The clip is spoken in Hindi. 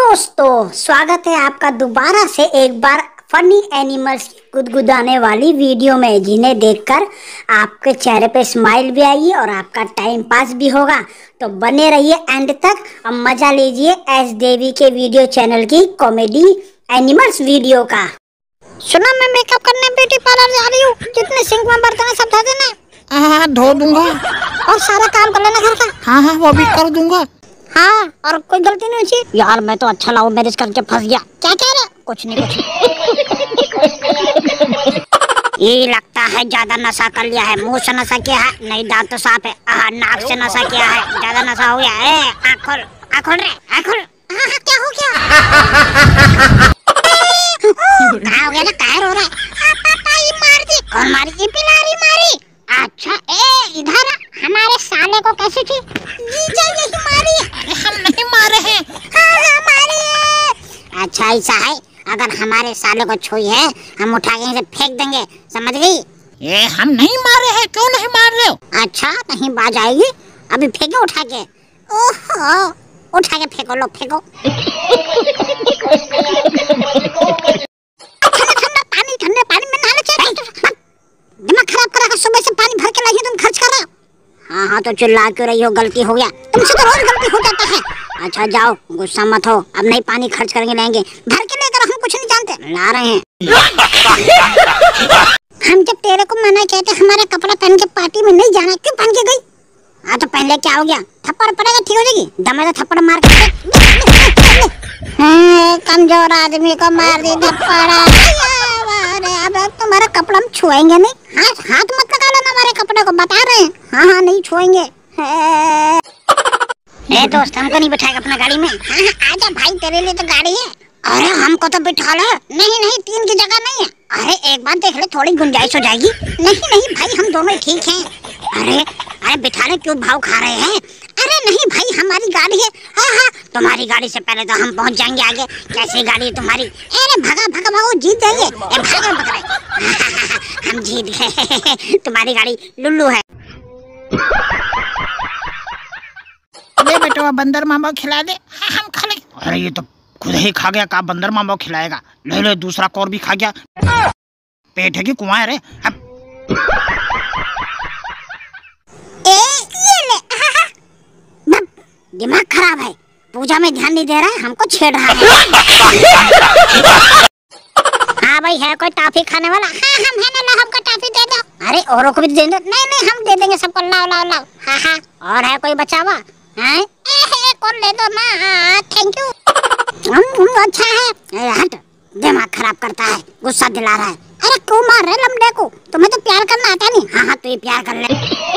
दोस्तों, स्वागत है आपका दोबारा से एक बार फनी एनिमल्स की गुदगुदाने वाली वीडियो में, जिन्हें देखकर आपके चेहरे पे स्माइल भी आएगी और आपका टाइम पास भी होगा। तो बने रहिए एंड तक और मजा लीजिए एस देवी के वीडियो चैनल की कॉमेडी एनिमल्स वीडियो का। सुना, मैं मेकअप करने ब्यूटी पार्लर जा रही हूँ। जितने सिंक में बर्तन है सब धो देना। हाँ, धो दूंगा। और सारा काम कर लेना घर का। हाँ, वो भी कर दूंगा। हाँ, और कोई गलती नहीं हुई। यार मैं तो अच्छा लव मैरिज करके फंस गया। क्या कह रहे? कुछ नहीं ये लगता है ज्यादा नशा कर लिया है। मुंह से नशा किया है, नहीं दांत तो साफ है। नाक से नशा किया है, ज्यादा नशा हो गया है। आँख खोल, आँख खोल रे, आँख खोल। क्या हो गया? कहाँ हो गया ना, कहाँ रो रहा है? पापा ये मार दी। कौन मारी? ये पिलारी मारी। अच्छा, इधर हमारे साले को कैसे थी? जीजा यही मारी। हम नहीं मारे हैं। हाँ, मारी है। अच्छा ऐसा है, अगर हमारे साले को छुई है हम उठा के इसे फेंक देंगे, समझ गई? ये हम नहीं मारे हैं। क्यों नहीं मार रहे हो? अच्छा, नहीं बाज आएगी। अभी फेंको उठा के। ओहो, उठा के फेंको, लो फेंको। ठंडे पानी में नहाना चाहिए। दिमाग खराब कर रखा, सुबह से पानी भर के लाई तुम खर्च कर रहे हो। हाँ तो चिल्ला क्यों रही हो? गलती हो गया। तुमसे तो रोज गलती हो जाता है। अच्छा जाओ, गुस्सा मत हो। अब नहीं पानी खर्च करेंगे, लाएंगे। भर के लेकर हम कुछ नहीं जानते। ला रहे हैं। हम जब तेरे को मना किया था हमारा कपड़ा पहन के पार्टी में नहीं जाना, क्यों पहन के गई? हाँ तो पहले क्या हो गया? थप्पड़ पड़ेगा, ठीक हो जाएगी। दमे तो थप्पड़ मार के। कमजोर आदमी को मार दी थप्पड़। अब तुम्हारा कपड़ा हम छुएंगे नहीं। हाथ मत लगा लेना हमारे कपड़े को, बता रहे हैं। हाँ, नहीं छुएंगे। दोस्त, हमको नहीं बिठाएगा अपना गाड़ी में? आजा भाई, तेरे लिए तो गाड़ी है। अरे हमको तो बिठा ले। नहीं, 3 की जगह नहीं है। अरे एक बार देख ले, थोड़ी गुंजाइश हो जाएगी। नहीं भाई, हम दोनों ठीक हैं। अरे बिठा ले, क्यों भाव खा रहे हैं? अरे नहीं भाई, हमारी गाड़ी है। हाँ, तुम्हारी गाड़ी से पहले तो हम पहुंच जाएंगे आगे। कैसी गाड़ी है तुम्हारी? अरे भगा, जीत जाएंगे। हम जीत गए। तुम्हारी गाड़ी लुल्लू है। ले बेटा, बंदर मामा खिला दे। हाँ, हम खा ले। अरे ये तो खुद ही खा गया। कहा बंदर मामा खिलाएगा? ले दूसरा कौर भी खा गया। पेट है कि कुआं है रे? दिमाग खराब है, पूजा में ध्यान नहीं दे रहा है, हमको छेड़ रहा है। हाँ भाई, है कोई टॉफी खाने वाला? हाँ, हम है ना, हमको टॉफी दे दो। अरे औरों को भी दे दो। नहीं, हम दे देंगे सबको। लाओ। हाँ। और है कोई बचा हुआ? हैं? कौन ले दो ना। Thank you. अच्छा है। हट, दिमाग खराब करता है, गुस्सा दिला रहा है। अरे क्यों मार रहे लमड़े को? तुम्हें तो प्यार करना आता नहीं। हाँ, तू ही प्यार कर ले।